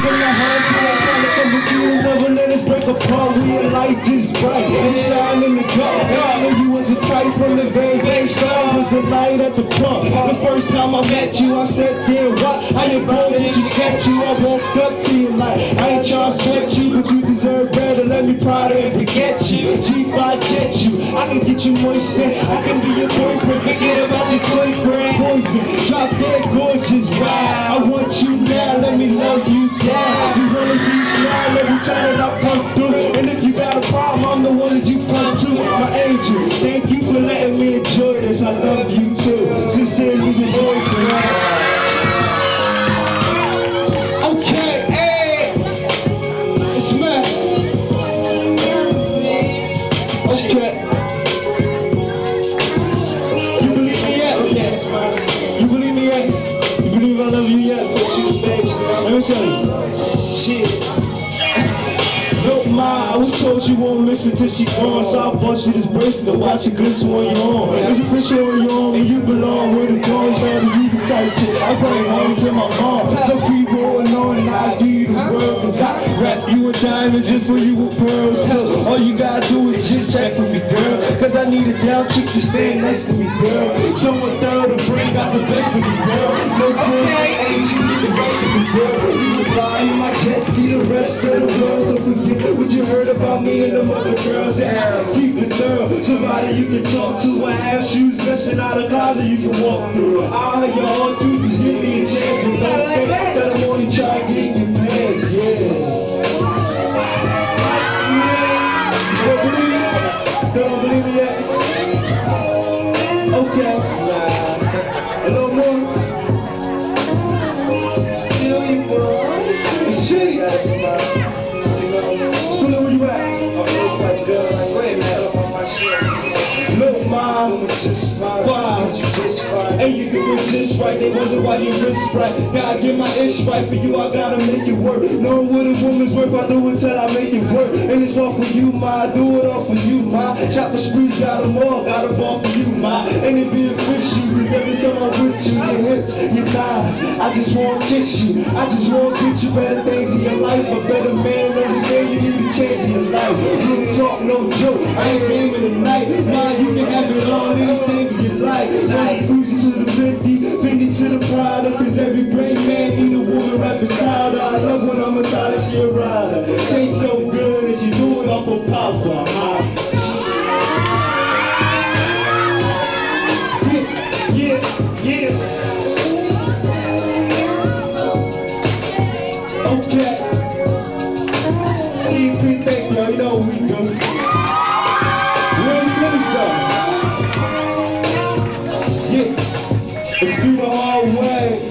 from the heart, so I try to come with you and never let us break apart. We in light just bright, and shine in the dark. And I knew you was a type from the very start. Was the light at the pump. The first time I met you, I sat there and watched how you born and she set you. I walked up to you like, I ain't trying to sweat you, but you deserve better. Let me powder and forget you. G5 jet you. I can get you moisture. I can be your boyfriend. Forget about your boyfriend. Poison. Drop dead gorgeous. Wow. I want you now. Let me love you down. You wanna see you smile every time I come through. And if you got a problem, I'm the one that you come to. My angel. Thank you for letting me enjoy this. I love you too. Sincerely, your boyfriend. Let me tell you. Shit. Look, ma, I was told you won't listen till she gone, so I bought you this bracelet to watch it glisten on your arm. If you put your on your arm and you belong where the goes, baby, you the type chick. I bring home to my mom. So keep rolling on and I'll do you the world, cause I wrap you in diamonds just for you with pearls. So all you gotta do is just check for me, girl, cause I need a down chick to stand next to me, girl. Someone thorough to bring out the best of me, girl. No good, ain't you need the rest of me, girl. You can fly in my jet, see the rest of the world, so forget what you heard about me and them other girls. Yeah, keep it thorough, somebody you can talk to. I have shoes dressing out of closet you can walk through. I'll have your all through, just give me a chance and don't think that I'm only trying to get your pants, yeah. Don't believe me yet? Okay. A little more. Still you boy. It's shitty. That's where you at? I'm like good. Like, wait, man, up on my shit. Look, mom, just fine. You just fine. And you do it just right. They wonder why you wrist right. Gotta get my ish right for you. I gotta make it work. Knowing what a woman's worth, I do it till I make it work. And it's all for you, ma. I do it all for you, ma. Chopper sprees got them all. Got them all for you, ma. And it be a fish you. Cause every time I'm with you, your hips, your thighs. I just wanna kiss you. I just wanna get you better things in your life. A better man understand you need to change your life. You don't talk no joke. I ain't gaming tonight. Ma, you can have it all, anything you like. Like cruising to the 50 to the Prada. Cause every great man need a woman right beside her. I love when I'm beside her, she a rider. Stay so good and she do it off of Papa. Yeah. Okay. Thank you, you know what we do. Where we gonna go? Yeah. Let's do the hard way.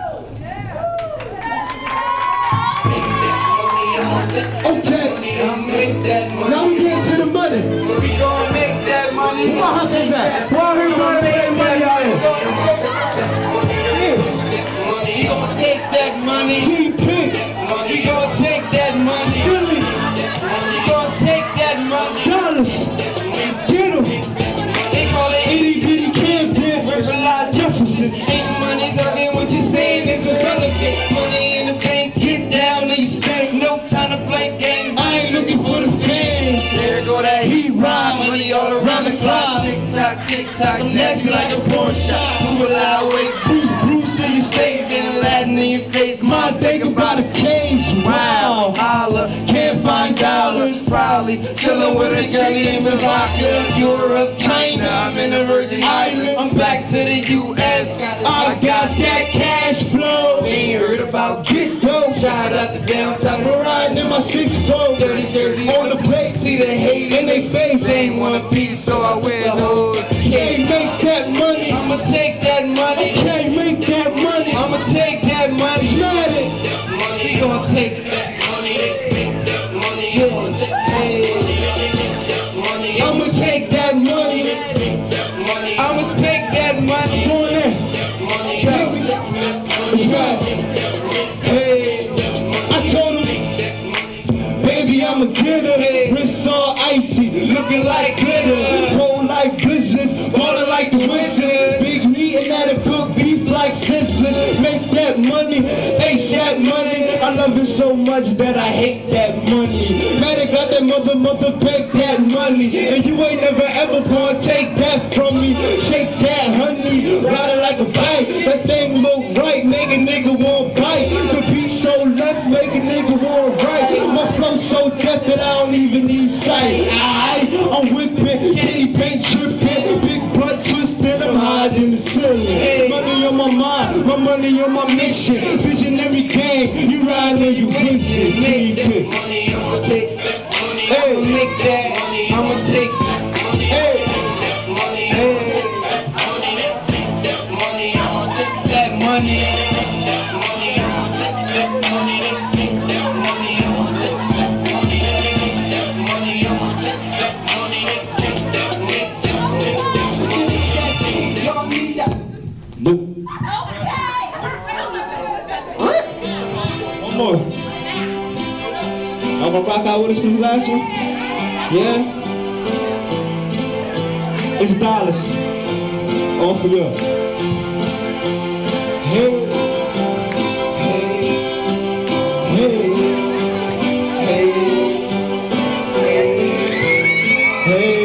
Okay. Now we get to the money. We gonna make that money. Come on, hustle that. Why are we gonna make that money out here? You gonna take that money. T-Pink. You gonna take that money. Philly. You gonna take that money. DOLLAZ. Get 'em. They call it itty bitty Camden. Where's a lot Jefferson. Ain't money talking, what you saying is irrelevant. Money in the bank, get down and you stink. No time to play games. I ain't looking for the fame. There go that Heat ride. Money all around the clock. Tick tock, tick tock. I'm nasty like a porn shot. Move a loud way. Bruce to your steak. Been Latin in your face. My think about a case. Wow. Holla. Can't find dollars. Probably chillin' with a girl named Vodka. Europe, China. I'm in the Virgin Islands. I'm back to the U.S. I got that cash flow. Ain't heard about Get dope. Shout out the down south. I'm riding in my 6-4. Dirty jersey on the plate. See the hate in they face. They ain't one piece, so I wear the whole. Can't make that money. I'ma take that money. Can't make that money. I'ma take that money. Smell it. We gon' take that money. I'ma take that money. I'ma take that money. Doing it. It's right. Hey, I told him, baby, I'ma get her. Wrists all icy, looking like glitter. cold like blizzards, ballin' like the Wizards. Big meat and that'll cook beef like scissors. Make that money, ASAP money. I I love it so much that I hate that money. MATIC got that mother bake that money, and you ain't never ever gonna take that from me. Shake that honey, ride it like a bike. That thing look right, make a nigga want bite. The beat so left, make a nigga want right. My flow so deaf that I don't even need sight. I'm whipping, kitty paint tripping, big butt twisting, I'm hiding the ceiling. Money on my mind, my money on my mission. Visionary gang, you ride when you visit. Money, I'ma take that money, I'ma make that money, I'ma take that money, that money, I'ma take that money, that money, I'ma take that money, that money, I'ma take that money, that money, I'ma take that money, that money, I'ma take that money, y'all need that. One more. Y'all gonna rock out with us for this last one? Yeah? It's DOLLAZ. All for you. Hey, hey, hey, hey, hey, hey.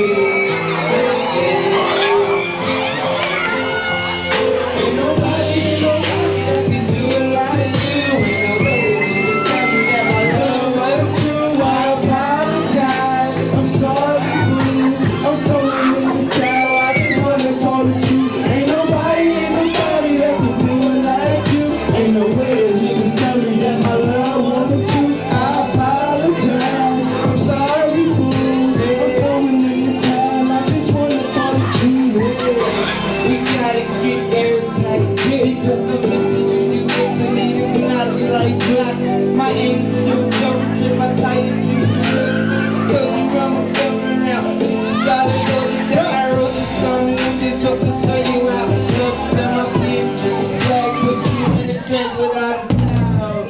My angel comes in my tight shoes. Cause you come around. Gotta go to the arrow. Some this up to show you how. Love them, I see it. Flag push you in the trench without a doubt.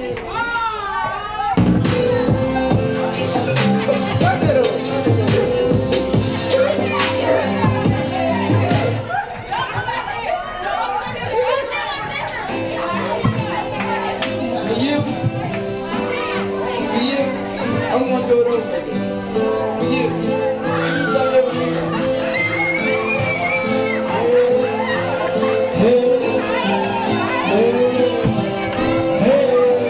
Fuck it up. I'm gonna do it over for you. Hey, hey, hey,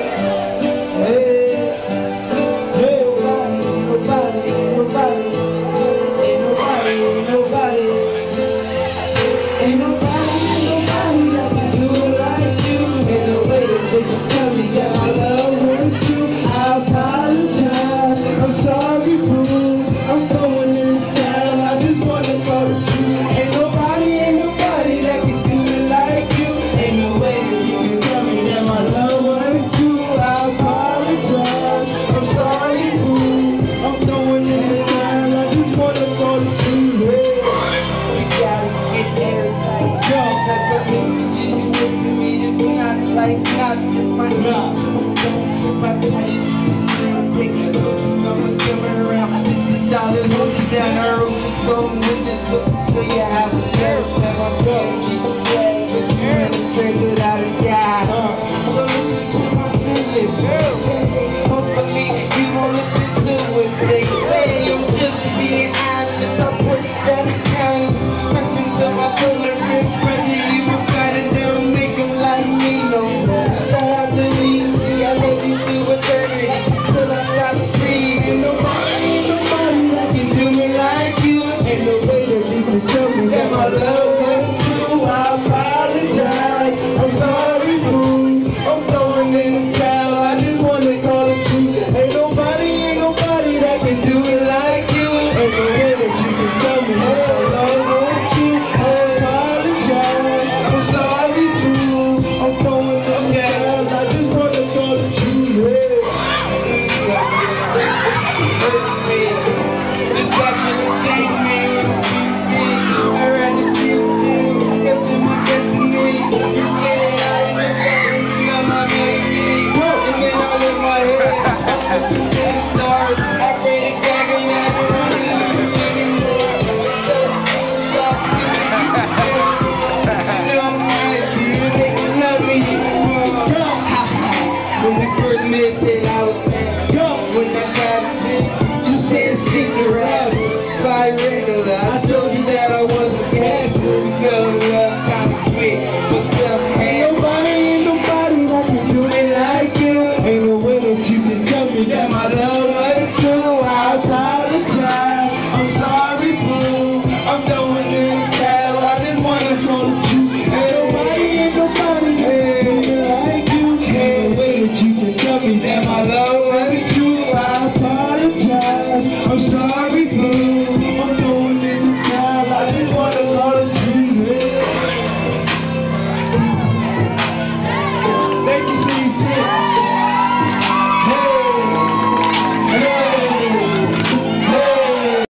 hey, hey. Nobody, ain't nobody that can do it like you. Ain't no way that they can tell me that I love with you. I apologize, I'm sorry, fool. I'm going in town, I just wanna go to you. Ain't nobody that can do it like you. Ain't no way that you can tell me that my love with you. I apologize, I'm sorry, fool. I'm going in town, I just wanna go to you. We gotta get airtight, yo, cause I'm missing you, you missing me. This not life, not this my angel. Don't you my tight shoes. Don't you come around. $50 hold you down the road. So I'm with this look, so you have a nerve. Never I'm going to keep it flat, but you run the train without a guy. So listen to my feelings, girl. Hopefully you won't listen to what they say. I'm just being honest, I put that account. Touching to my soul and rip friendly. You will find it, they'll make them like me no more. Shout out to me, I let you do what they